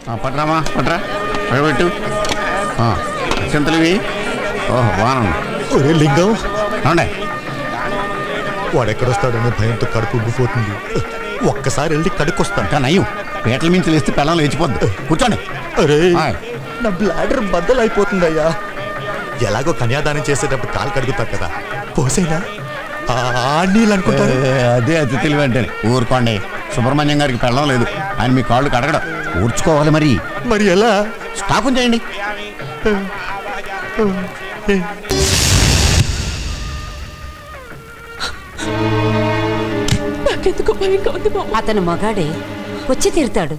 పట్రామా పట్రా పడబెట్టు చింతలివి. ఓహో బాగుంది. ఒరే లింగం అవునే వాడెక్కడొస్తాడనే భయంతో కడుపు ఉబ్బిపోతుంది. ఒక్కసారి వెళ్ళి కడుక్కొస్తాను. నయ్యం పీటల మించి లేస్తే పెళ్ళం లేచిపోద్ది. కూర్చోండి. అరే నా బ్లాడర్ బద్దలు అయిపోతుందయ్యా. ఎలాగో కన్యాదానం చేసేటప్పుడు కాలు కడుగుతారు కదా, పోసేనా నీళ్ళు అనుకుంటారు. అదే అతి తెలివి అంటే. ఊరుకోండి, సుబ్రహ్మణ్యం గారికి పెళ్ళం లేదు, ఆయన మీ కాళ్ళు కడగడం. ఊర్చుకోవాలి. మరి ఎలా స్టాపం చేయండి. అతను మగాడే, వచ్చి తీరుతాడు.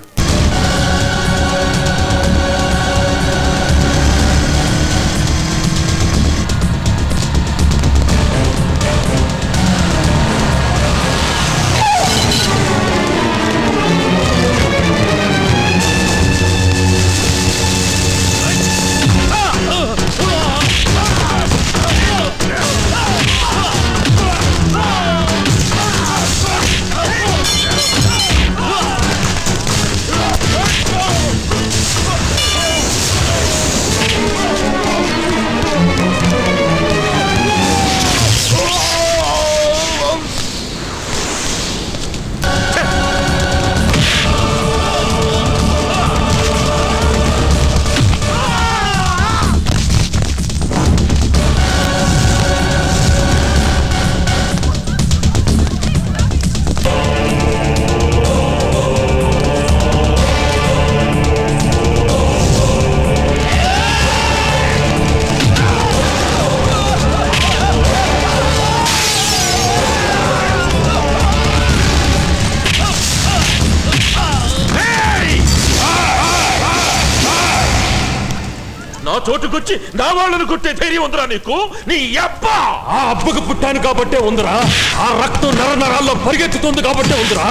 చోటుకొచ్చి నా వాళ్ళను కొట్టే ధైర్యం ఉందిరా నీకు? నీ అబ్బా ఆ అబ్బకు పుట్టాను కాబట్టే ఉందిరా. ఆ రక్తం నర నరాల్లో పరిగెత్తుతుంది కాబట్టే ఉందిరా.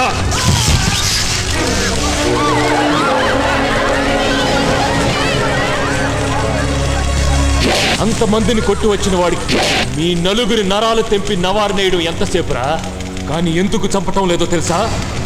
అంతమందిని కొట్టి వచ్చిన వాడికి మీ నలుగురి నరాలు తెంపి నవారనేయడం ఎంతసేపురా? కానీ ఎందుకు చంపటం లేదో తెలుసా?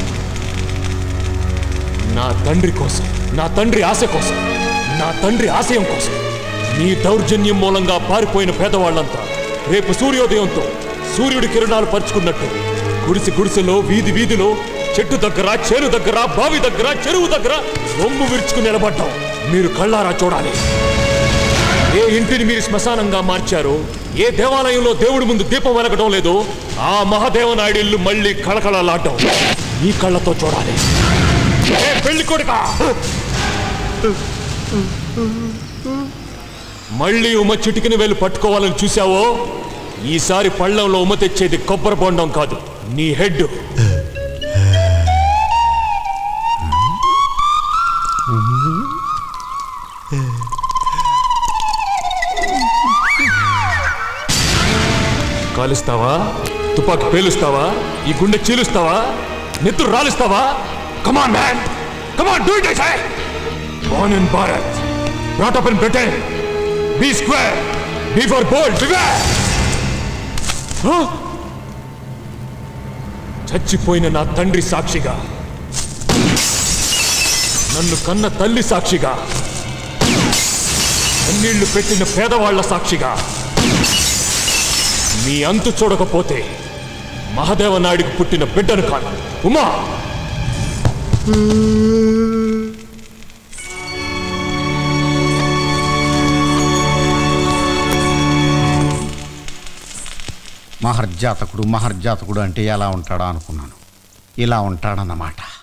నా తండ్రి కోసం, నా తండ్రి ఆశ కోసం, నా తండ్రి ఆశయం కోసం. నీ దౌర్జన్యం మూలంగా పారిపోయిన పేదవాళ్లంతా రేపు సూర్యోదయంతో సూర్యుడి కిరణాలు పరుచుకున్నట్టు గుడిసి గుడిసెలో, వీధి వీధిలో, చెట్టు దగ్గర, చేను దగ్గర, బావి దగ్గర, చెరువు దగ్గర రొమ్ము విరుచుకుని నిలబడ్డాం. మీరు కళ్ళారా చూడాలి. ఏ ఇంటిని మీరు శ్మశానంగా మార్చారో, ఏ దేవాలయంలో దేవుడి ముందు దీపం వెలగడం లేదో, ఆ మహాదేవనాయుడు ఇల్లు మళ్ళీ కళకళలాడ్డం ఈ కళ్ళతో చూడాలి. ఏ పెళ్లి కొడుకా, మళ్ళీ ఉమ చిటికిన వేలు పట్టుకోవాలని చూసావో, ఈసారి పళ్ళంలో ఉమ తెచ్చేది కొబ్బరి బొండం కాదు, నీ హెడ్. కాలుస్తావా? తుపాకి పేలుస్తావా? ఈ గుండె చీలుస్తావా? నెత్తురు రాలుస్తావా? Come on man, come on, do it. I say born in Bharat, brought up in Britain. Be square, be for bold, beware. చచ్చిపోయిన నా తండ్రి సాక్షిగా, నన్ను కన్న తల్లి సాక్షిగా, కన్నీళ్లు పెట్టిన పేదవాళ్ల సాక్షిగా, మీ అంతు చూడకపోతే మహాదేవనాయుడికి పుట్టిన బిడ్డను కాను. ఉమా, మహర్జాతకుడు మహర్జాతకుడు అంటే ఎలా ఉంటాడో అనుకున్నాను. ఇలా ఉంటాడన్నమాట.